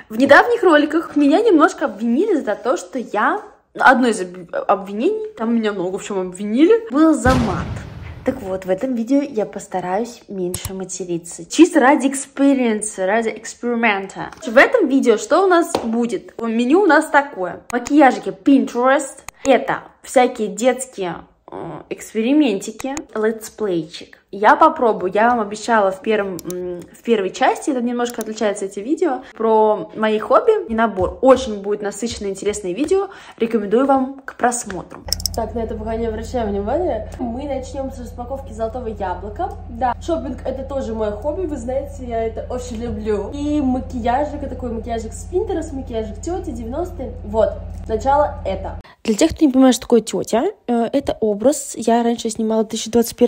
В недавних роликах меня немножко обвинили за то, что я... Одно из обвинений, там меня много в чем обвинили, было за мат. Так вот, в этом видео я постараюсь меньше материться. Чисто ради экспириенса, ради эксперимента. В этом видео что у нас будет? Меню у нас такое. Макияжики Pinterest. Это всякие детские экспериментики. Летсплейчик. Я попробую. Я вам обещала в первой части, это немножко отличается эти видео, про мои хобби и набор. Очень будет насыщенное, интересное видео. Рекомендую вам к просмотру. Так, на это пока не обращаем внимания. Мы начнем с распаковки золотого яблока. Да, шопинг это тоже мое хобби, вы знаете, я это очень люблю. И макияжик, это такой макияжик с Pinterest, макияжик тети 90-е. Вот, сначала это. Для тех, кто не понимает, что такое тетя, это образ. Я раньше снимала в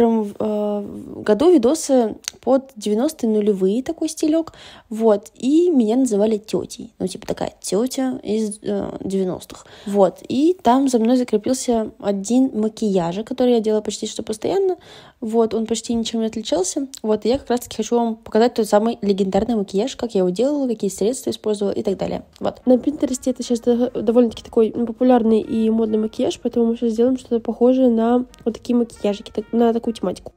2021 году видосы под 90-е нулевые, такой стилек. Вот, и меня называли тетей. Ну, типа такая тетя из 90-х. Вот, и там за мной закрепился один макияж, который я делала почти что постоянно. Вот, он почти ничем не отличался. Вот, и я как раз-таки хочу вам показать тот самый легендарный макияж, как я его делала, какие средства использовала и так далее. Вот. На Pinterest это сейчас довольно-таки такой популярный и модный макияж, поэтому мы сейчас сделаем что-то похожее на вот такие макияжики, на такую тематику.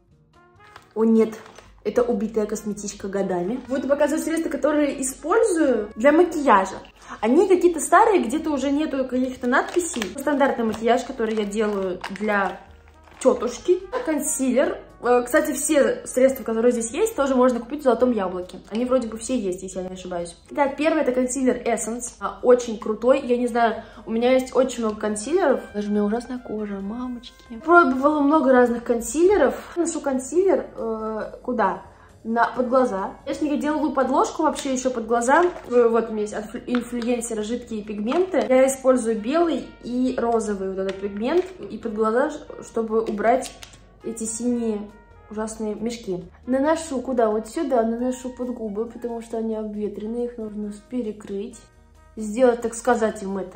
О нет, это убитая косметичка годами. Буду показывать средства, которые использую для макияжа. Они какие-то старые, где-то уже нету каких-то надписей. Стандартный макияж, который я делаю для тетушки. Консилер. Кстати, все средства, которые здесь есть, тоже можно купить в Золотом Яблоке. Они вроде бы все есть, если я не ошибаюсь. Итак, первый это консилер Essence. Очень крутой. Я не знаю, у меня есть очень много консилеров. Даже у меня ужасная кожа, мамочки. Пробовала много разных консилеров. Наношу консилер куда? Под глаза. Если я делаю подложку вообще еще под глаза, вот у меня есть от инфлюенсера жидкие пигменты, я использую белый и розовый вот этот пигмент и под глаза, чтобы убрать эти синие ужасные мешки. Наношу куда? Вот сюда наношу под губы, потому что они обветренные, их нужно перекрыть. Сделать, так сказать, им это.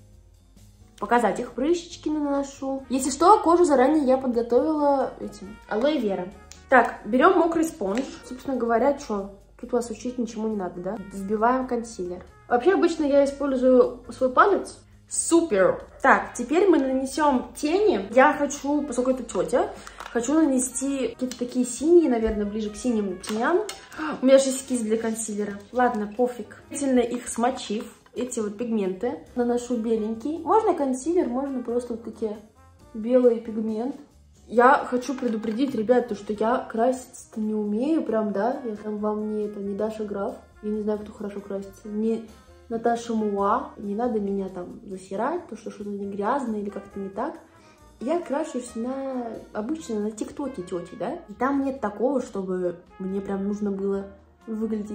Показать их, прыщички наношу. Если что, кожу заранее я подготовила этим алоэ вера. Так, берем мокрый спонж. Собственно говоря, что? Тут вас учить ничему не надо, да? Вбиваем консилер. Вообще, обычно я использую свой палец. Супер! Так, теперь мы нанесем тени. Я хочу, поскольку это тетя, хочу нанести какие-то такие синие, наверное, ближе к синим теням. У меня же есть кисть для консилера. Ладно, пофиг. Сильно их смочив, эти вот пигменты, наношу беленький. Можно консилер, можно просто вот такие белый пигмент. Я хочу предупредить, ребят, то, что я краситься-то не умею, прям, да, я там вам не Даша Граф, я не знаю, кто хорошо красится, не Наташа Муа, не надо меня там засирать, то, что что-то не грязное или как-то не так. Я крашусь обычно на ТикТоке тети, да, и там нет такого, чтобы мне прям нужно было выглядеть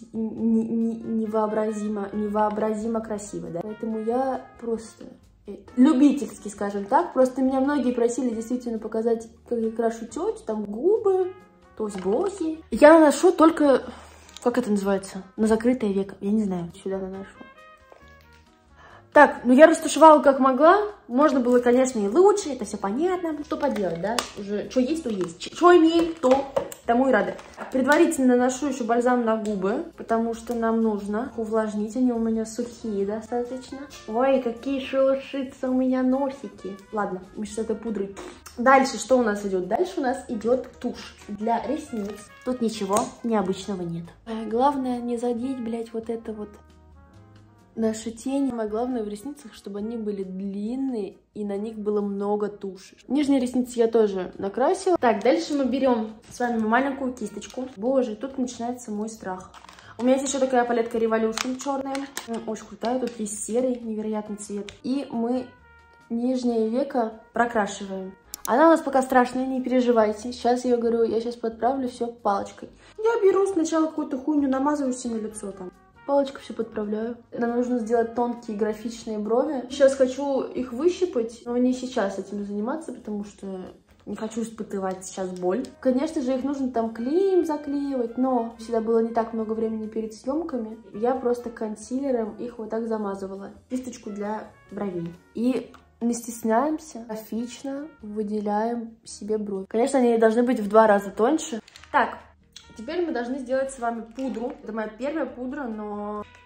невообразимо красиво, да, поэтому я просто... любительски, скажем так. Просто меня многие просили действительно показать, как я крашу тетю, там губы, то есть блохи. Я наношу только, как это называется, на закрытое веко. Я не знаю, сюда наношу. Так, ну я растушевала как могла. Можно было, конечно, и лучше, это все понятно. Что поделать, да? Уже что есть, то есть. Что имеем, то тому и рады. Предварительно наношу еще бальзам на губы, потому что нам нужно увлажнить. Они у меня сухие достаточно. Ой, какие шелушится у меня носики. Ладно, мы сейчас этой пудрой. Дальше что у нас идет? Дальше у нас идет тушь для ресниц. Тут ничего необычного нет. Главное не задеть, блядь, вот это вот. Наши тени, самое главное в ресницах, чтобы они были длинные и на них было много туши. Нижние ресницы я тоже накрасила. Так, дальше мы берем с вами маленькую кисточку. Боже, тут начинается мой страх. У меня есть еще такая палетка Revolution черная. Очень крутая, тут есть серый невероятный цвет. И мы нижнее веко прокрашиваем. Она у нас пока страшная, не переживайте. Сейчас я говорю, я сейчас подправлю все палочкой. Я беру сначала какую-то хуйню, намазываю себе на лицо там. Палочкой все подправляю. Нам нужно сделать тонкие графичные брови. Сейчас хочу их выщипать, но не сейчас этим заниматься, потому что не хочу испытывать сейчас боль. Конечно же, их нужно там клеем заклеивать, но всегда было не так много времени перед съемками. Я просто консилером их вот так замазывала. Кисточку для бровей. И не стесняемся, графично выделяем себе бровь. Конечно, они должны быть в 2 раза тоньше. Так. Теперь мы должны сделать с вами пудру. Это моя первая пудра, но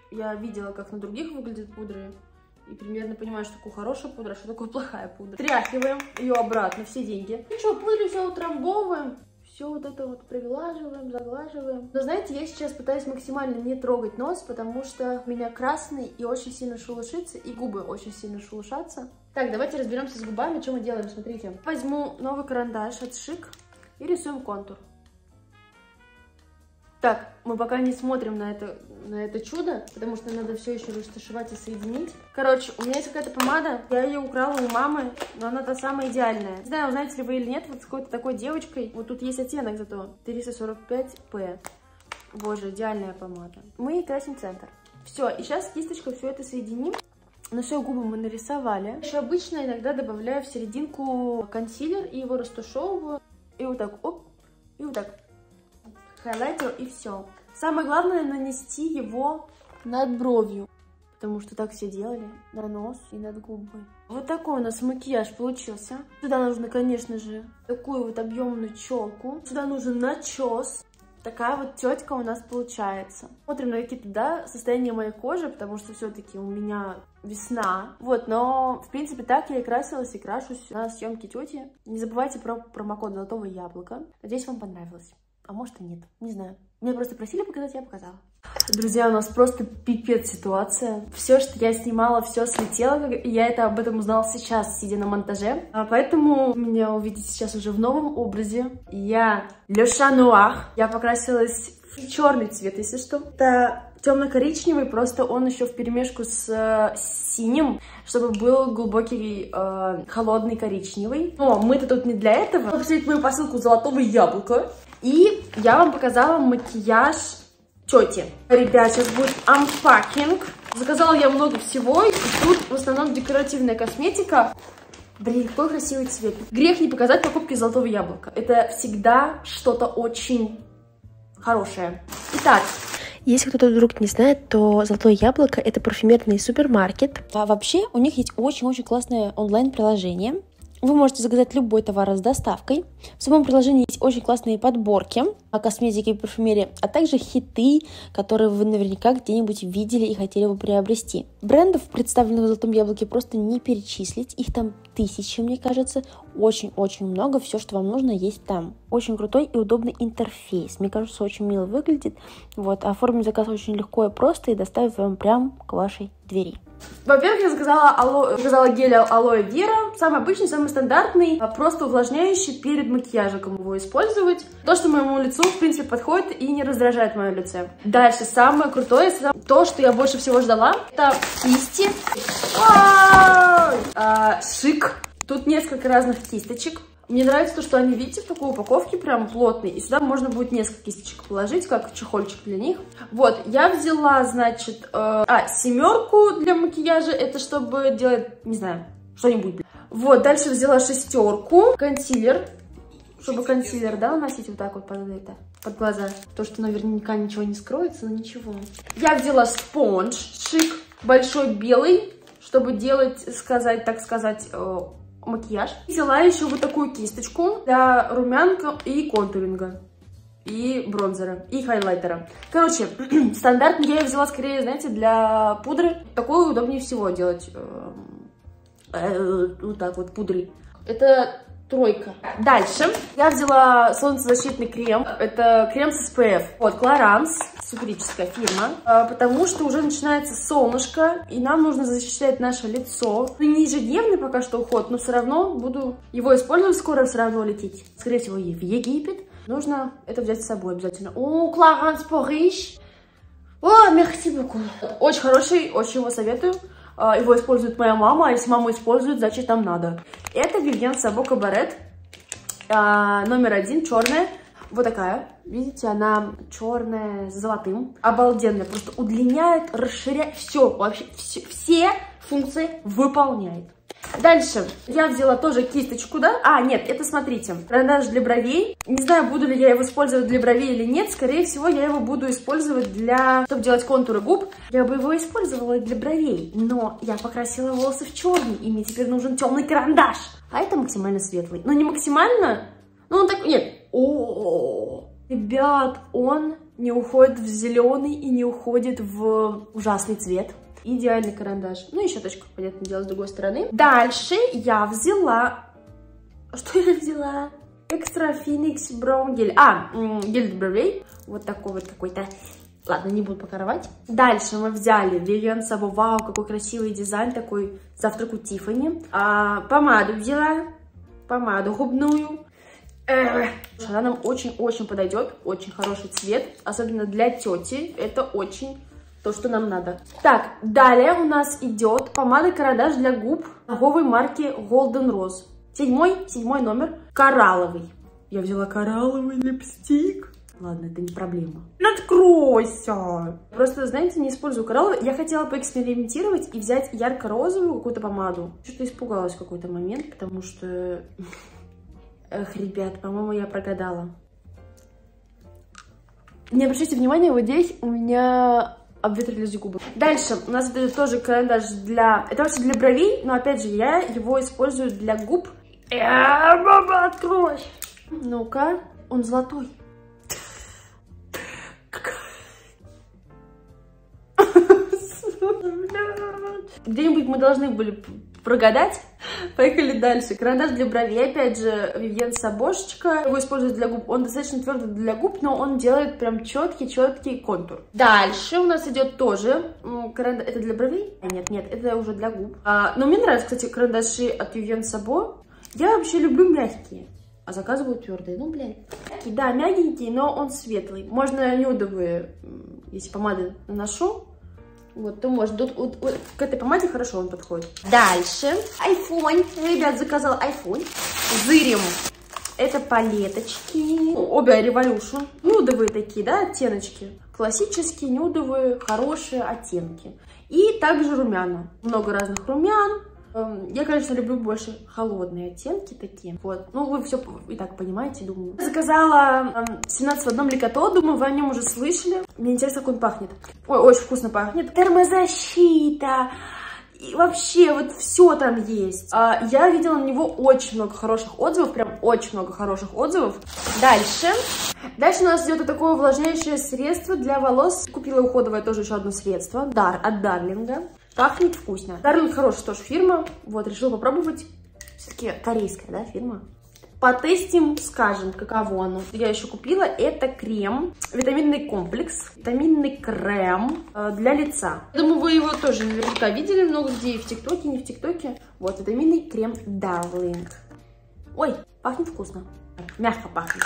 я видела, как на других выглядят пудры. И примерно понимаю, что такое хорошая пудра, а что такое плохая пудра. Тряхиваем ее обратно, все деньги. Ну что, пудру все утрамбовываем. Все вот это вот приглаживаем, заглаживаем. Но знаете, я сейчас пытаюсь максимально не трогать нос, потому что у меня красный и очень сильно шелушится, и губы очень сильно шелушатся. Так, давайте разберемся с губами, что мы делаем, смотрите. Возьму новый карандаш от Шик и рисуем контур. Так, мы пока не смотрим на это чудо, потому что надо все еще растушевать и соединить. Короче, у меня есть какая-то помада, я ее украла у мамы, но она та самая идеальная. Не знаю, знаете ли вы или нет, вот с какой-то такой девочкой, вот тут есть оттенок зато, 345P. Боже, идеальная помада. Мы красим центр. Все, и сейчас кисточкой все это соединим. На все губы мы нарисовали. Еще обычно иногда добавляю в серединку консилер и его растушевываю. И вот так, оп, и вот так. Хайлайтер и все. Самое главное нанести его над бровью, потому что так все делали, на нос и над губы. Вот такой у нас макияж получился. Сюда нужно, конечно же, такую вот объемную челку. Сюда нужен начес. Такая вот тетка у нас получается. Смотрим на какие-то, да, состояния моей кожи, потому что все-таки у меня весна. Вот, но, в принципе, так я и красилась, и крашусь на съемке тети. Не забывайте про промокод Золотого Яблока. Надеюсь, вам понравилось. А может и нет, не знаю. Меня просто просили показать, я показала. Друзья, у нас просто пипец ситуация. Все, что я снимала, все слетело. Я об этом узнала сейчас, сидя на монтаже. Поэтому меня увидите сейчас уже в новом образе. Я Le Chat Noir. Я покрасилась в черный цвет, если что. Это темно-коричневый, просто он еще вперемешку с синим, чтобы был глубокий, холодный коричневый. Но мы-то тут не для этого. Посмотрите мою посылку Золотого Яблока. И я вам показала макияж тети. Ребят, сейчас будет unpacking. Заказала я много всего, и тут в основном декоративная косметика. Блин, какой красивый цвет. Грех не показать покупки Золотого Яблока. Это всегда что-то очень хорошее. Итак, если кто-то вдруг не знает, то Золотое Яблоко — это парфюмерный супермаркет. А вообще у них есть очень-очень классное онлайн-приложение. Вы можете заказать любой товар с доставкой. В самом приложении есть очень классные подборки о косметике и парфюмерии, а также хиты, которые вы наверняка где-нибудь видели и хотели бы приобрести. Брендов, представленных в Золотом Яблоке, просто не перечислить. Их там тысячи, мне кажется. Очень-очень много. Все, что вам нужно, есть там. Очень крутой и удобный интерфейс. Мне кажется, очень мило выглядит. Вот. Оформить заказ очень легко и просто и доставить вам прям к вашей двери. Во-первых, я заказала гель алоэ вера, самый обычный, самый стандартный, просто увлажняющий перед макияжем его использовать. То, что моему лицу, в принципе, подходит и не раздражает мое лицо. Дальше, самое крутое, то, что я больше всего ждала, это кисти. Шик. Тут несколько разных кисточек. Мне нравится то, что они, видите, в такой упаковке прям плотные. И сюда можно будет несколько кисточек положить, как чехольчик для них. Вот, я взяла, значит, семерку для макияжа. Это чтобы делать, не знаю, что-нибудь. Вот, дальше взяла шестерку. Консилер. Чтобы консилер, да, наносить вот так вот под глаза. То, что наверняка ничего не скроется, но ничего. Я взяла спонж Шик. Большой белый, чтобы делать, так сказать, макияж. Взяла еще вот такую кисточку для румянка и контуринга, и бронзера, и хайлайтера. Короче, стандартно я ее взяла скорее, знаете, для пудры. Такую удобнее всего делать вот так вот пудрой. Это тройка. Дальше я взяла солнцезащитный крем. Это крем с SPF от Clarins, суперическая фирма, потому что уже начинается солнышко, и нам нужно защищать наше лицо. Не ежедневный пока что уход, но все равно буду его использовать. Скоро все равно лететь, скорее всего, в Египет. Нужно это взять с собой обязательно. О, Clarins Porriche. О, merci beaucoup. Очень хороший, очень его советую. Его использует моя мама, а если мама использует, значит нам надо. Это Vivienne Sabo Cabaret, номер 1, черная. Вот такая, видите, она черная с золотым. Обалденная, просто удлиняет, расширяет, все, вообще все функции выполняет. Дальше я взяла тоже кисточку, да? Нет, это, смотрите, карандаш для бровей. Не знаю, буду ли я его использовать для бровей или нет. Скорее всего, я его буду использовать чтобы делать контуры губ. Я бы его использовала для бровей, но я покрасила волосы в черный, и мне теперь нужен темный карандаш. А это максимально светлый. Но не максимально, но он так, нет. Ребят, он не уходит в зеленый и не уходит в ужасный цвет. Идеальный карандаш. Ну, и щеточка, понятное дело, с другой стороны. Дальше я взяла... Что я взяла? Экстра Феникс Браун гель. Гель для бровей. Вот такой вот какой-то. Ладно, не буду пока рвать. Дальше мы взяли Vivienne Sabo. Вау, какой красивый дизайн. Такой завтрак у Тиффани. Помаду взяла. Помаду губную. Она нам очень-очень подойдет. Очень хороший цвет. Особенно для тети. Это очень то, что нам надо. Так, далее у нас идет помада карандаш для губ торговой марки Golden Rose. Седьмой номер. Коралловый. Я взяла коралловый липстик. Ладно, это не проблема. Откройся! Просто, знаете, не использую коралловый. Я хотела поэкспериментировать и взять ярко-розовую какую-то помаду. Что-то испугалась в какой-то момент, потому что... Эх, ребят, по-моему, я прогадала. Не обращайте внимания, вот здесь у меня обветрились губы. Дальше у нас это тоже карандаш для... Это вообще для бровей, но опять же я его использую для губ. Мама, открой! Ну-ка, он золотой. Где-нибудь мы должны были прогадать. Поехали дальше. Карандаш для бровей. Опять же, Vivienne Sabo. Его используют для губ. Он достаточно твердый для губ, но он делает прям четкий контур. Дальше у нас идет тоже карандаш. Это для бровей? Нет, это уже для губ. Но мне нравятся, кстати, карандаши от Vivienne Sabo. Я вообще люблю мягкие. А заказываю твердые. Ну, блядь. Да, мягенький, но он светлый. Можно нюдовые, если помады наношу. Вот, то может, вот, к этой помаде хорошо он подходит. Дальше. iPhone. Ребят, заказал iPhone. Зырим. Это палеточки. Обе Revolution. Нюдовые такие, да, оттеночки. Классические, нюдовые, хорошие оттенки. И также румяна. Много разных румян. Я, конечно, люблю больше холодные оттенки такие. Вот. Ну, вы все и так понимаете, думаю. Заказала 17 в одном Ликато. Думаю, вы о нем уже слышали. Мне интересно, как он пахнет. Ой, очень вкусно пахнет. Термозащита. И вообще, вот все там есть. Я видела на него очень много хороших отзывов. Прям очень много хороших отзывов. Дальше у нас идет вот такое увлажняющее средство для волос. Купила уходовое тоже еще одно средство. От Дарлинга. Пахнет вкусно. Дарлинг хорошая тоже фирма. Вот, решила попробовать. Все-таки корейская, да, фирма. Потестим, скажем, каково оно. Я еще купила. Это крем. Витаминный комплекс. Витаминный крем для лица. Я думаю, вы его тоже наверняка видели много где. И в ТикТоке, не в ТикТоке. Вот, витаминный крем Дарлинг. Ой, пахнет вкусно. Мягко пахнет.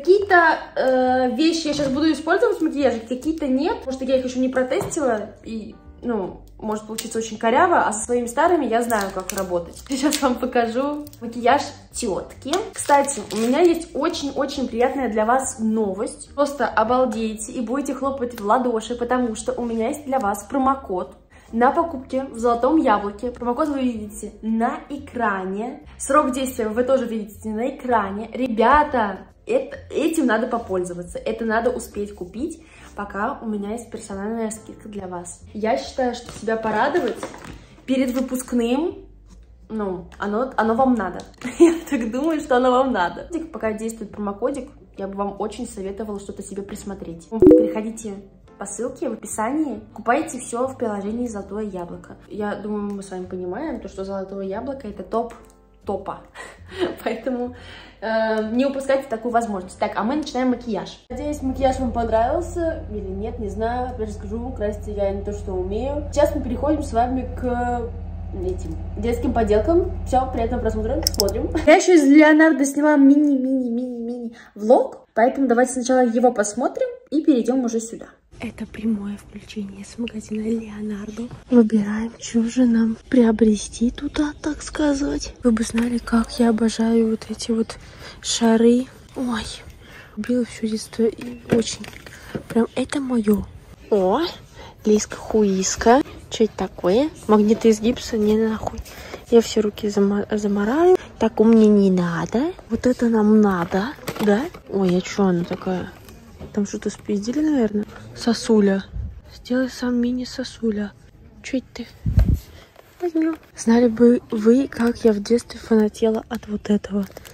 Какие-то вещи я сейчас буду использовать в макияже, какие-то нет. Потому что я их еще не протестила. И, ну, может получиться очень коряво. А со своими старыми я знаю, как работать. Сейчас вам покажу макияж тетки. Кстати, у меня есть очень-очень приятная для вас новость. Просто обалдейте и будете хлопать в ладоши, потому что у меня есть для вас промокод на покупке в Золотом Яблоке. Промокод вы видите на экране. Срок действия вы тоже видите на экране. Ребята, этим надо попользоваться. Это надо успеть купить, пока у меня есть персональная скидка для вас. Я считаю, что себя порадовать перед выпускным, ну, оно вам надо. Я так думаю, что оно вам надо. Пока действует промокодик, я бы вам очень советовала что-то себе присмотреть. Переходите по ссылке в описании, покупайте все в приложении Золотое Яблоко. Я думаю, мы с вами понимаем, то, что Золотое Яблоко — это топ топа. Поэтому не упускайте такую возможность. Так, а мы начинаем макияж. Надеюсь, макияж вам понравился или нет, не знаю. Опять же скажу, красить я не то, что умею. Сейчас мы переходим с вами к этим детским поделкам. Все, приятного просмотра, смотрим. Я еще из Леонардо сняла мини влог, поэтому давайте сначала его посмотрим и перейдем уже сюда. Это прямое включение с магазина Леонардо. Выбираем, что же нам приобрести туда, так сказать. Вы бы знали, как я обожаю вот эти вот шары. Ой, любила все детство и очень. Прям это мое. О, лиска-хуиска. Что это такое? Магниты из гипса? Не нахуй. Я все руки замараю. Так, мне не надо. Вот это нам надо, да? Ой, а что она такая? Там что-то спиздили, наверное. Сосуля. Сделай сам мини-сосуля. Чё это ты? Возьмем. Знали бы вы, как я в детстве фанатела от вот этого.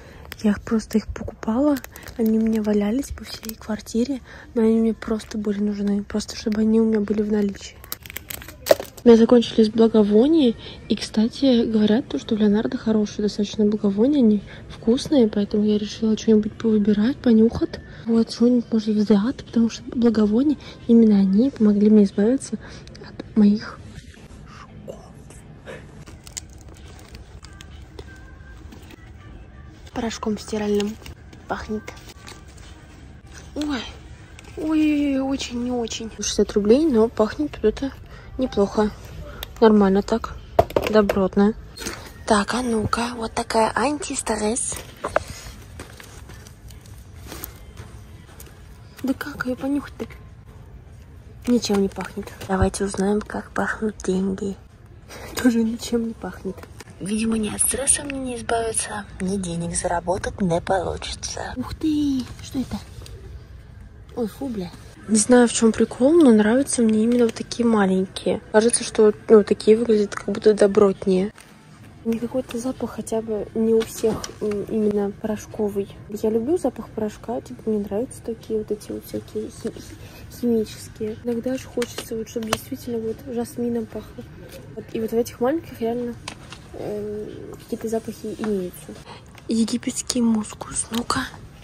Я просто их покупала, они у меня валялись по всей квартире, но они мне просто были нужны, просто чтобы они у меня были в наличии. У меня закончились благовония, и, кстати, говорят, что в Леонардо хорошие достаточно благовония, они вкусные, поэтому я решила что-нибудь повыбирать, понюхать. Вот, что-нибудь, может, взять, потому что благовония, именно они помогли мне избавиться от моих жуков. Порошком стиральным пахнет. Ой, очень не очень. 60 рублей, но пахнет тут это неплохо. Нормально так. Добротно. Так, а ну-ка. Вот такая антистресс. Да как ее понюхать-то? Ничем не пахнет. Давайте узнаем, как пахнут деньги. Тоже ничем не пахнет. Видимо, ни от стресса мне не избавиться, ни денег заработать не получится. Ух ты! Что это? Ой, фу, бля. Не знаю, в чем прикол, но нравятся мне именно вот такие маленькие. Кажется, что такие выглядят как будто добротнее. Мне какой-то запах хотя бы не у всех именно порошковый. Я люблю запах порошка, типа мне нравятся такие вот эти вот всякие химические. Иногда же хочется, вот, чтобы действительно вот жасмином пахло. Вот, и вот в этих маленьких реально какие-то запахи имеются. Египетский мускус, ну-ка.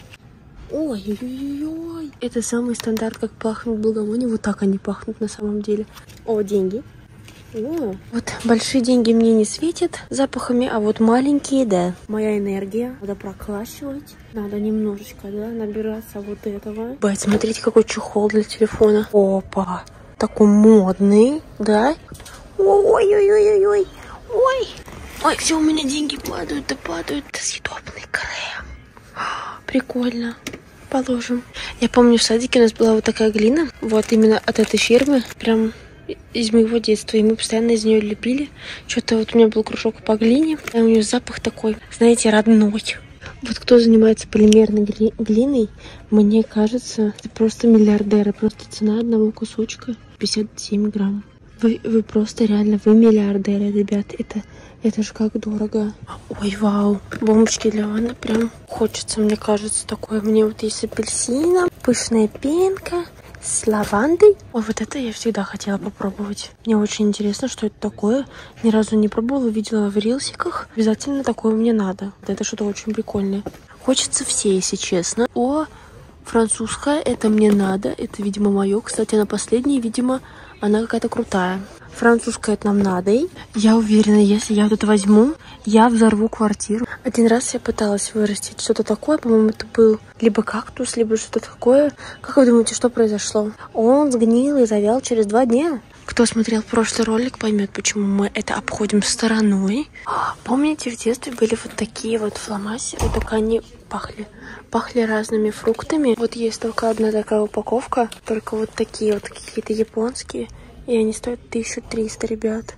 Ой-ой-ой. Это самый стандарт, как пахнут благовония. Вот так они пахнут на самом деле. О, деньги. О, вот большие деньги мне не светят запахами, а вот маленькие, да. Моя энергия. Надо проклащивать. Надо немножечко, да, набираться вот этого. Бать, смотрите, какой чехол для телефона. Опа. Такой модный, да? Ой-ой-ой-ой-ой. Ой. Ой, все, у меня деньги падают, да падают. Это съедобный крем. Прикольно. Положим. Я помню, в садике у нас была вот такая глина. Вот именно от этой фирмы. Прям из моего детства. И мы постоянно из нее лепили. Что-то вот у меня был кружок по глине. И у нее запах такой, знаете, родной. Вот кто занимается полимерной глиной, мне кажется, это просто миллиардеры. Просто цена одного кусочка 57 грамм. Вы просто реально, вы миллиардеры, ребят. Это же как дорого. Ой, вау. Бомбочки для ванны прям хочется, мне кажется, такое. Мне вот есть с апельсином, пышная пенка, с лавандой. Ой, вот это я всегда хотела попробовать. Мне очень интересно, что это такое. Ни разу не пробовала, видела в рилсиках. Обязательно такое мне надо. Это что-то очень прикольное. Хочется все, если честно. О, французская, это мне надо. Это, видимо, мое. Кстати, она последняя, видимо, она какая-то крутая. Французская это нам надо. Я уверена, если я вот это возьму, я взорву квартиру. Один раз я пыталась вырастить что-то такое. По-моему, это был либо кактус, либо что-то такое. Как вы думаете, что произошло? Он сгнил и завял через 2 дня. Кто смотрел прошлый ролик, поймет, почему мы это обходим стороной. Помните, в детстве были вот такие вот фломастеры, только они пахли разными фруктами. Вот есть только одна такая упаковка, только вот такие вот какие-то японские. И они стоят 1300, ребят.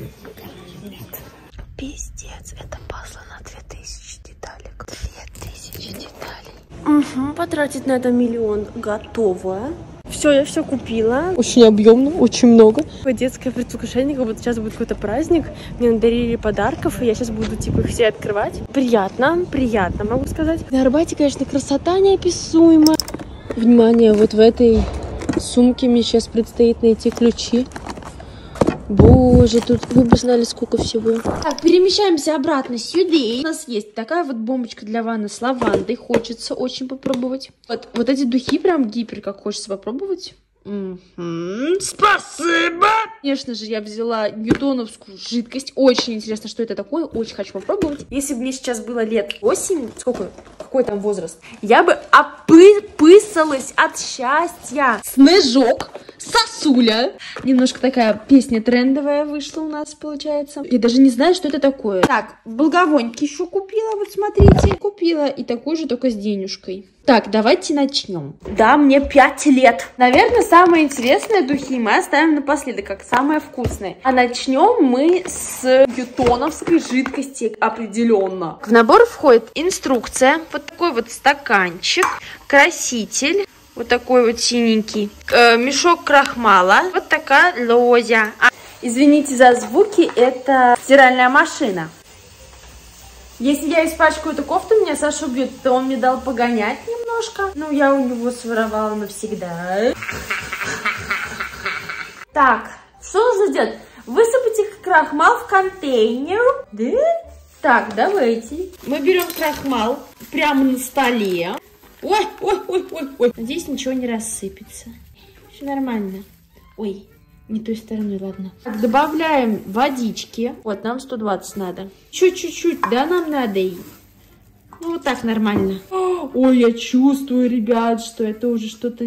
Нет. Пиздец, это пазлы на 2000 деталек. 2000 деталей. Угу, потратить на это 1 миллион. Готово. Все, я все купила. Очень объемно, очень много. Детское предвкушение, как будто сейчас будет какой-то праздник. Мне надарили подарков, и я сейчас буду типа их все открывать. Приятно, могу сказать. На Арбате, конечно, красота неописуемая. Внимание, вот в этой сумке мне сейчас предстоит найти ключи. Боже, тут вы бы знали, сколько всего. Так, перемещаемся обратно сюда. У нас есть такая вот бомбочка для ванны с лавандой. Хочется очень попробовать. Вот эти духи прям гипер, как хочется попробовать. Спасибо! Конечно же, я взяла ньютоновскую жидкость. Очень интересно, что это такое. Очень хочу попробовать. Если бы мне сейчас было лет 8, сколько? Какой там возраст? Я бы опысалась от счастья. Снежок, сосуля. Немножко такая песня трендовая вышла у нас, получается. Я даже не знаю, что это такое. Так, благовоньки еще купила, вот смотрите. Купила и такой же, только с денежкой. Так, давайте начнем. Да, мне 5 лет. Наверное, самое интересное духи мы оставим напоследок, как самое вкусное. А начнем мы с ньютоновской жидкости определенно. В набор входит инструкция, вот такой вот стаканчик, краситель, вот такой вот синенький, мешок крахмала, вот такая лозя. Извините за звуки, это стиральная машина. Если я испачкаю эту кофту, меня Саша убьет, то он мне дал погонять немножко. Ну, я у него своровала навсегда. Так, что нужно сделать? Высыпайте крахмал в контейнер. Да? Так, давайте. Мы берем крахмал прямо на столе. Ой, ой, ой, ой, ой. Надеюсь, ничего не рассыпется. Все нормально. Ой, не той стороной, ладно. Так, добавляем водички. Вот, нам 120 надо. Еще чуть-чуть, да, нам надо и... Ну, вот так нормально. Ой, я чувствую, ребят, что это уже что-то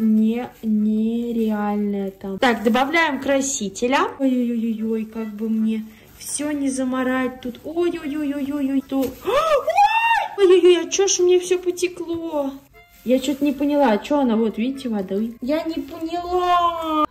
нереальное там. Так, добавляем красителя. Ой-ой-ой-ой, как бы мне все не заморать тут. Ой-ой-ой-ой-ой, то... Ой-ой-ой, а что ж мне все потекло? Я что-то не поняла. А что она? Вот, видите, водой. Я не поняла.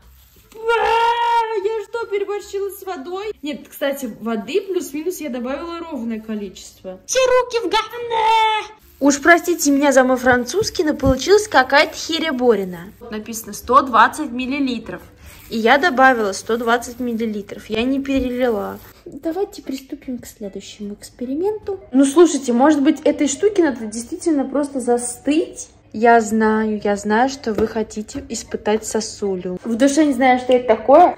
Я что, переборщила с водой? Нет, кстати, воды плюс-минус я добавила ровное количество. Все руки в говне! Уж простите меня за мой французский, но получилась какая-то хереборина. Написано 120 миллилитров. И я добавила 120 миллилитров. Я не перелила. Давайте приступим к следующему эксперименту. Ну, слушайте, может быть, этой штуке надо действительно просто застыть? Я знаю, что вы хотите испытать сосулю. В душе не знаю, что это такое.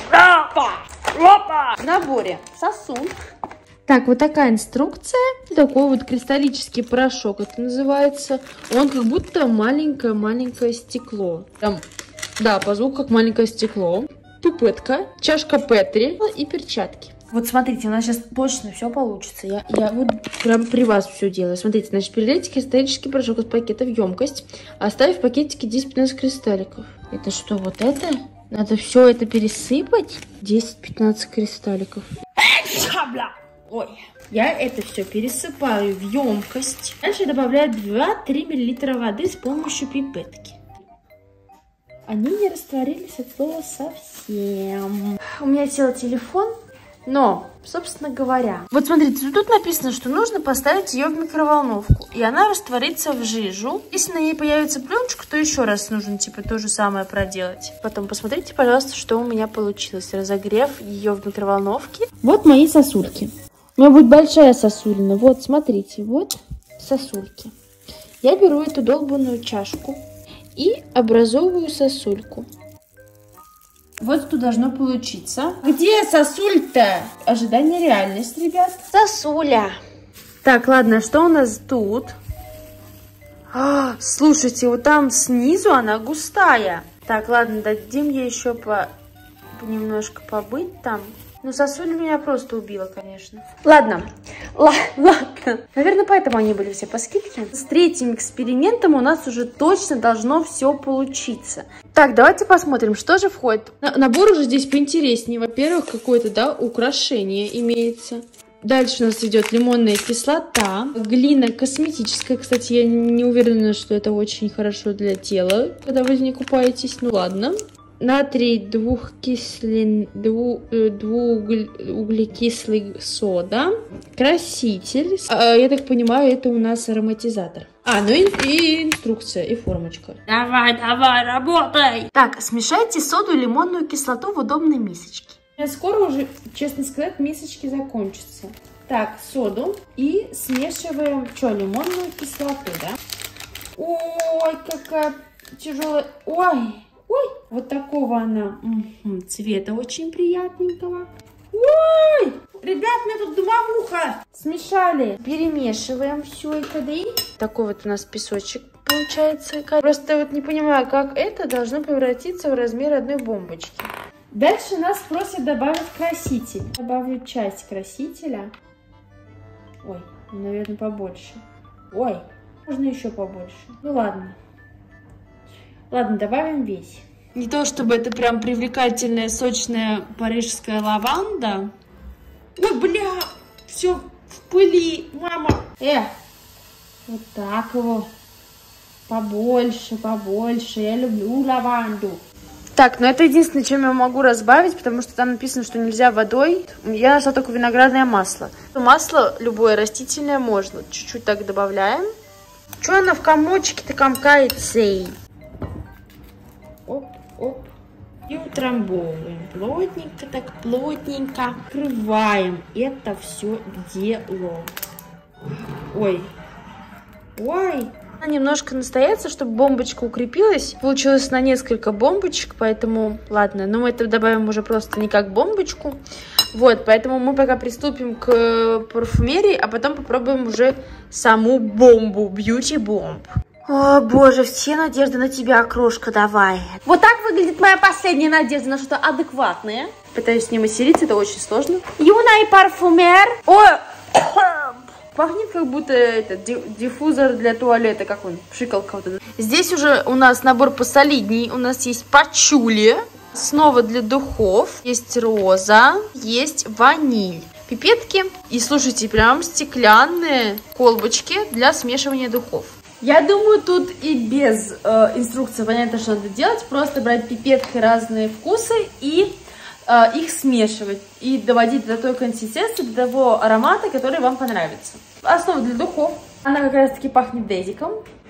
В наборе сосуль. Так, вот такая инструкция. Такой вот кристаллический порошок это называется. Он как будто маленькое-маленькое стекло. Там, да, по звуку как маленькое стекло. Пипетка, чашка Петри и перчатки. Вот смотрите, у нас сейчас точно все получится. Я вот прям при вас все делаю. Смотрите, значит, перелейте кристаллический порошок из пакета в емкость, оставив в пакетике 10-15 кристалликов. Это что, вот это? Надо все это пересыпать? 10-15 кристалликов. Ой. Я это все пересыпаю в емкость. Дальше добавляю 2-3 мл воды с помощью пипетки. Они не растворились от слова совсем. У меня сел телефон. Но, собственно говоря, вот смотрите, тут написано, что нужно поставить ее в микроволновку, и она растворится в жижу. Если на ней появится пленочка, то еще раз нужно, типа, то же самое проделать. Потом посмотрите, пожалуйста, что у меня получилось, разогрев ее в микроволновке. Вот мои сосульки. У меня будет большая сосулина. Вот, смотрите, вот сосульки. Я беру эту долбанную чашку и образовываю сосульку. Вот тут должно получиться. Где сосуль-то? Ожидание реальность, ребят. Сосуля. Так, ладно, что у нас тут? Слушайте, вот там снизу она густая. Так, ладно, дадим ей еще немножко побыть там. Ну, сосуль меня просто убила, конечно. Ладно. Наверное, поэтому они были все по скидке. С третьим экспериментом у нас уже точно должно все получиться. Так, давайте посмотрим, что же входит. Набор уже здесь поинтереснее. Во-первых, какое-то, да, украшение имеется. Дальше у нас идет лимонная кислота, глина косметическая. Кстати, я не уверена, что это очень хорошо для тела, когда вы не купаетесь. Ну, ладно. Натрий двууглекислый сода, краситель. Я так понимаю, это у нас ароматизатор. Ну и инструкция, и формочка. Давай, работай! Так, смешайте соду и лимонную кислоту в удобной мисочке. Скоро уже, честно сказать, мисочки закончатся. Так, соду и смешиваем, лимонную кислоту, да? Ой, какая тяжелая. Ой, вот такого она цвета очень приятненького. Ой, ребят, у меня тут домовуха. Смешали. Перемешиваем все и КДИ. Такой вот у нас песочек получается. Просто вот не понимаю, как это должно превратиться в размер одной бомбочки. Дальше нас просят добавить краситель. Добавлю часть красителя. Ой, наверное, побольше. Ой, можно еще побольше. Ну ладно. Ладно, добавим весь. Не то чтобы это прям привлекательная, сочная парижская лаванда. Ой, бля, все в пыли, мама. Вот так его. Побольше. Я люблю лаванду. Так, ну это единственное, чем я могу разбавить, потому что там написано, что нельзя водой. Я нашла только виноградное масло. Масло любое растительное можно. Чуть-чуть так добавляем. Что она в комочке-то комкается? Оп. И утрамбовываем. Плотненько. Открываем это все дело. Ой. Ой. Немножко настояться, чтобы бомбочка укрепилась. Получилось на несколько бомбочек, поэтому ладно. Но мы это добавим уже просто не как бомбочку. Вот, поэтому мы пока приступим к парфюмерии, а потом попробуем уже саму бомбу, бьюти-бомб. О, боже, все надежды на тебя, крошка, давай. Вот так выглядит моя последняя надежда на что-то адекватное. Пытаюсь с ней материться, это очень сложно. Юная парфюмер. Ой, пахнет как будто это диффузор для туалета, как он, пшикалка вот эта. Здесь уже у нас набор посолидней, у нас есть пачули, снова для духов, есть роза, есть ваниль. Пипетки и, слушайте, прям стеклянные колбочки для смешивания духов. Я думаю, тут и без инструкции понятно, что надо делать. Просто брать пипеткой разные вкусы и их смешивать. И доводить до той консистенции, до того аромата, который вам понравится. Основа для духов. Она как раз таки пахнет дезиком.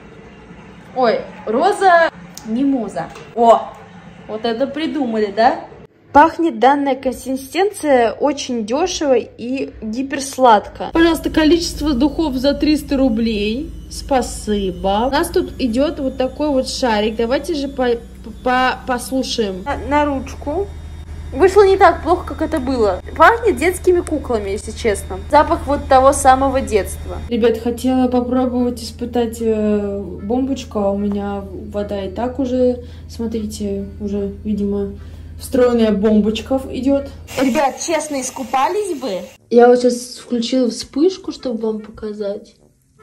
Ой, роза мимоза. О, вот это придумали, да? Пахнет данная консистенция очень дешево и гиперсладко. Пожалуйста, количество духов за 300 рублей. Спасибо. У нас тут идет вот такой вот шарик. Давайте же послушаем. На ручку. Вышло не так плохо, как это было. Пахнет детскими куклами, если честно. Запах вот того самого детства. Ребят, хотела попробовать испытать бомбочку, а у меня вода и так уже, смотрите, уже, видимо, встроенная бомбочка идет. Ребят, честно, искупались бы. Я вот сейчас включила вспышку, чтобы вам показать.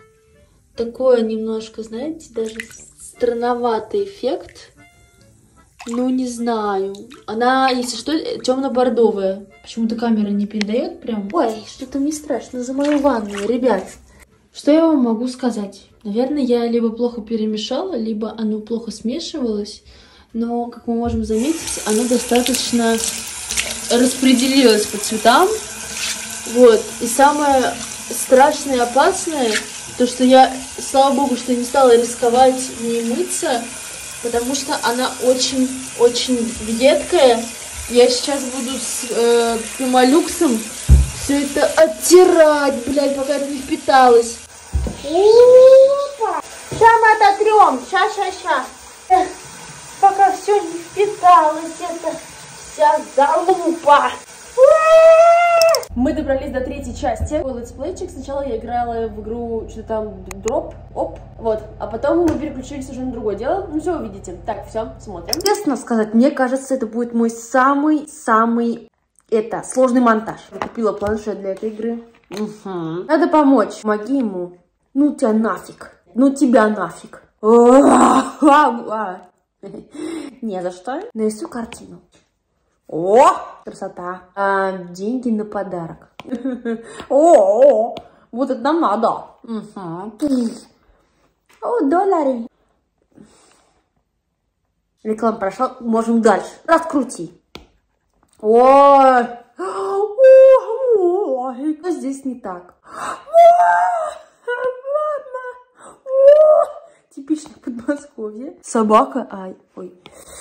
Такое немножко, знаете, даже странноватый эффект. Ну, не знаю. Она, если что, темно-бордовая. Почему-то камера не передает прям. Ой, что-то мне страшно за мою ванную, ребят. Что я вам могу сказать? Наверное, я либо плохо перемешала, либо оно плохо смешивалось. Но, как мы можем заметить, оно достаточно распределилось по цветам. Вот. И самое страшное и опасное, то, что я, слава богу, что не стала рисковать не мыться, потому что она очень-очень едкая. Я сейчас буду с пемолюксом все это оттирать, блядь, пока это не впиталось. Опа! Сейчас мы ототрем. Ща. Пока все не впиталось, это вся залупа. Мы добрались до третьей части. Летсплейчик. Сначала я играла в игру, что-то там, дроп, оп, вот. А потом мы переключились уже на другое дело. Ну, все увидите. Так, все, смотрим. Честно сказать, мне кажется, это будет мой самый сложный монтаж. Я купила планшет для этой игры. Угу. Надо помочь. Помоги ему. Ну, тебя нафиг. Ну, тебя нафиг. Не за что. Нарисую картину. О, красота. Деньги на подарок. О, вот это нам надо. О, доллары. Реклама прошла. Можем дальше. Раскрути. Ой. Ой, здесь не так. Типичное Подмосковье. Собака. Ай, ой.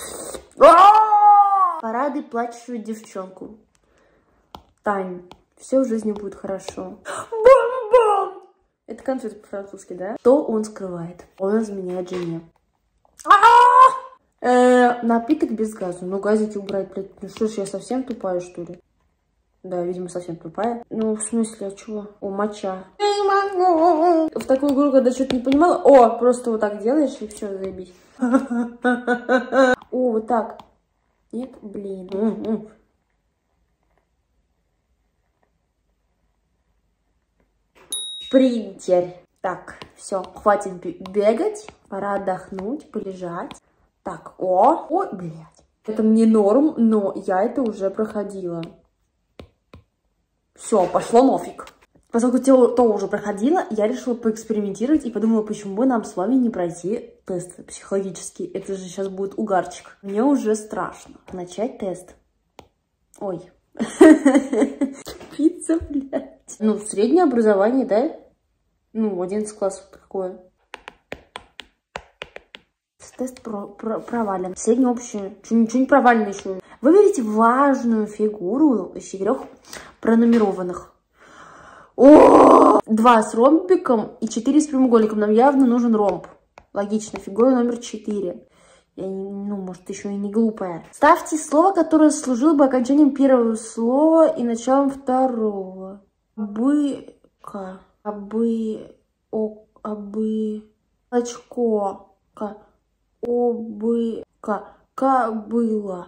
Порадуй плачущую девчонку. Тань, все в жизни будет хорошо. Бам-бам! Это конфет по-французски, да? Что он скрывает? Он изменяет жене. Напиток без газа. Ну, газики убрать, блядь. Ну что ж, я совсем тупая, что ли? Да, видимо, совсем тупая. Ну, в смысле, а чего? О, моча. В такую игру, когда что-то не понимала. О, просто вот так делаешь, и все, заебись. О, вот так. Нет, блин. Принтер. Так, все, хватит бегать. Пора отдохнуть, полежать. Так, ой, блядь. Это мне норм, но я это уже проходила. Все, пошло нафиг. Поскольку то уже проходила, я решила поэкспериментировать и подумала, почему бы нам с вами не пройти тест психологический. Это же сейчас будет угарчик. Мне уже страшно. Начать тест. Ой. Пицца, блядь. Ну, среднее образование, да? Ну, 11 классов такое. Тест провален. Среднее общее. Ничего не провалено еще. Выберите важную фигуру из 4 пронумерованных. О! 2 с ромбиком и 4 с прямоугольником. Нам явно нужен ромб. Логично. Фигура номер 4. Я не, может, еще и не глупая. Ставьте слово, которое служило бы окончанием первого слова и началом второго. Быка. Очко. Обыка. Кобыла.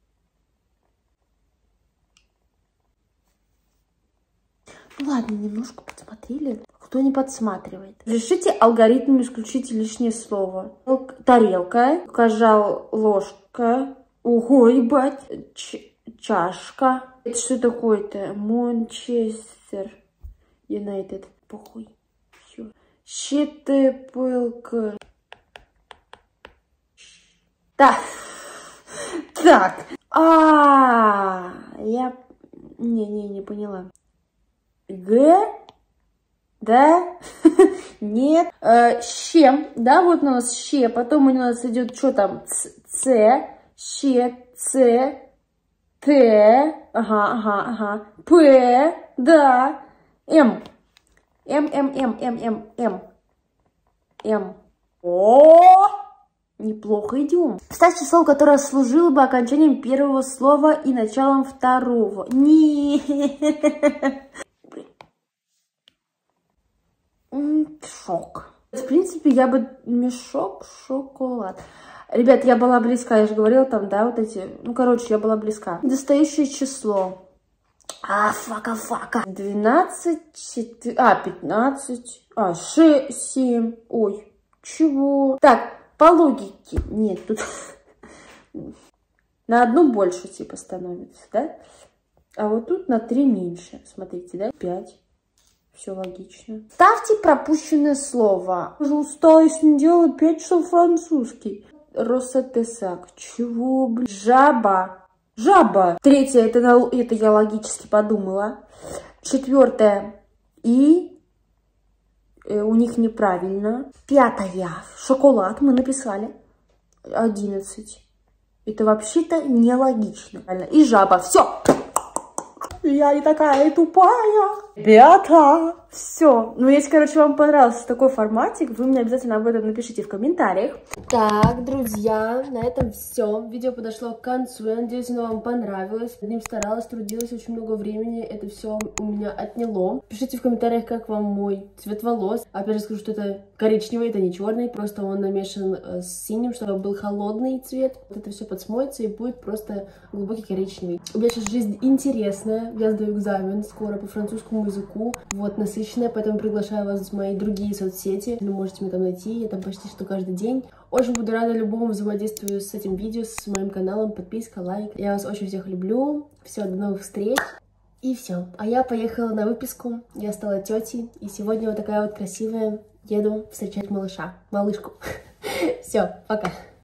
Ну ладно, немножко подсмотрели. Кто не подсматривает? Решите алгоритм, исключите лишнее слово. Тарелка, кожал, ложка. Ого, ебать. Чашка. Это что такое-то? Манчестер Юнайтед. Похуй. Все. Щетепылка. Так. Я... Не поняла. Да? Нет. Щем. Да, вот у нас ще. Потом у нас идет, что там? Ц. Ще. Ц. Т. Ага. П. Да. М. М. О! Неплохо идем. Вставьте слово, которое служило бы окончанием первого слова и началом второго. Шок. В принципе, я бы мешок, шоколад. Ребят, я была близка, я же говорила там, да, вот эти. Ну, короче, я была близка. Недостающее число. Фака. 12, 15, 6, 7. Ой, чего? Так, по логике. Нет, тут на одну больше, типа, становится, да? А вот тут на 3 меньше. Смотрите, да? 5. Все логично. Ставьте пропущенное слово. Уже устала, если не делаю 5 часов французский. Росатесак. Чего, блин? Жаба. 3, это я логически подумала. 4. И у них неправильно. 5. Шоколад мы написали. 11. Это вообще-то нелогично. И жаба. Все. Я не такая тупая. Ребята. Все. Ну, если, короче, вам понравился такой форматик, вы мне обязательно об этом напишите в комментариях. Так, друзья, на этом все. Видео подошло к концу. Я надеюсь, оно вам понравилось. Над ним старалась, трудилась очень много времени. Это все у меня отняло. Пишите в комментариях, как вам мой цвет волос. Опять же скажу, что это коричневый, это не черный. Просто он намешан с синим, чтобы был холодный цвет. Вот это все подсмоется и будет просто глубокий коричневый. У меня сейчас жизнь интересная. Я сдаю экзамен скоро по французскому языку. Вот, насыщенная, поэтому приглашаю вас в мои другие соцсети. Вы можете меня там найти, я там почти что каждый день. Очень буду рада любому взаимодействию с этим видео, с моим каналом. Подписка, лайк. Я вас очень всех люблю. Все, до новых встреч. И все. А я поехала на выписку. Я стала тетей. И сегодня вот такая вот красивая еду встречать малышку. Все, пока.